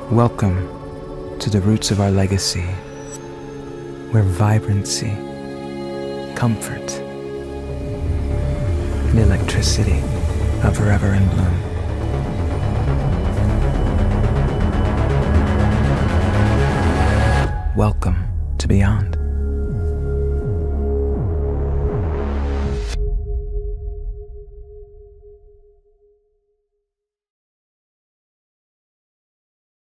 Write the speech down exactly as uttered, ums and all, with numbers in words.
Welcome to the roots of our legacy, where vibrancy, comfort, and electricity are forever in bloom. Welcome to Beyond.